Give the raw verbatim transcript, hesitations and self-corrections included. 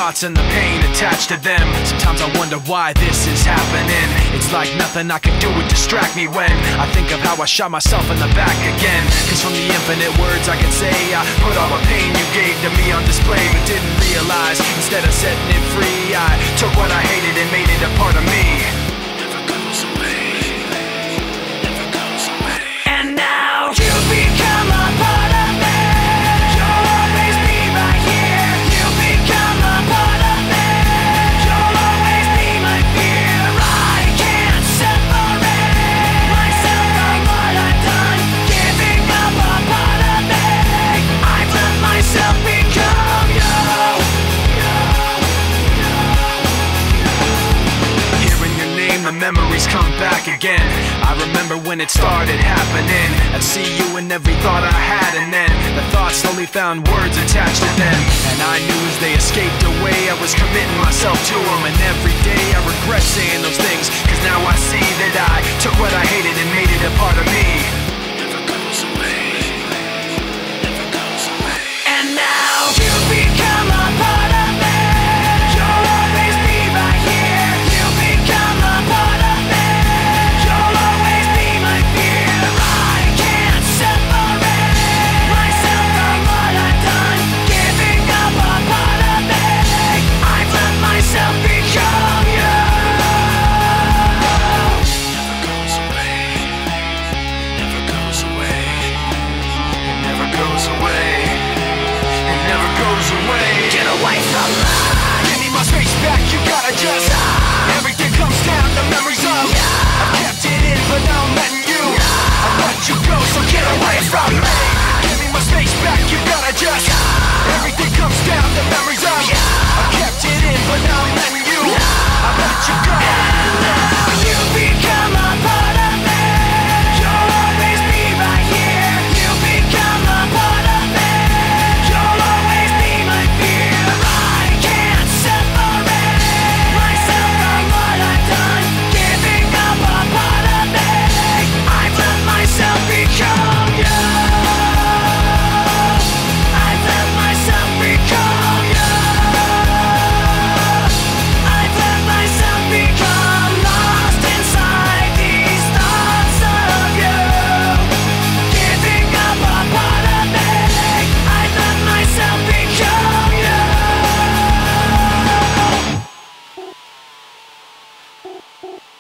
thoughts and the pain attached to them. Sometimes I wonder why this is happening. It's like nothing I can do would distract me when I think of how I shot myself in the back again. Cause from the infinite words I can say, I put all the pain you gave to me on display, but didn't realize instead of setting it free, I took what I hated and made it a part of me. Never goes away, never goes away. And now you become a part of me. You'll always be right here. You become a part of me. You'll always be my fear. I can't separate myself from what I've done. Giving up a part of me. I've let myself become you. Hearing your name, the memories come back again. I remember when it started happening. I'd see you in every thought I had, and then the thoughts slowly found words attached to them. And I knew as they escaped away, I was committing myself to them. And every day I regret saying those things, cause now I see that I took what I hated and made it a part of me. Never goes away, never goes away. And now you become a part of me. You'll always be right here. You become a part of me. You'll always be my fear. I can't separate myself from what I've done. Giving up a part of me. I've let myself become you. Never goes away, never goes away. It never goes away, it never goes away. Get away from me. Give me my space back, you gotta just everything comes down to memories of I've kept it in, but now I'm letting you I let you go, so get away from me. Give me my space back, you gotta just everything comes down to memories of I've kept it in, but now I'm letting you I let you go. And now you become a part of me. You'll always be right here. You become a part of me. You'll always be my fear. I can't separate myself from what I've done. Giving up a part of me. I've let myself become you. I've let myself become you. I've let myself become lost inside these thoughts of you. Giving up a part of me. I've let myself become you.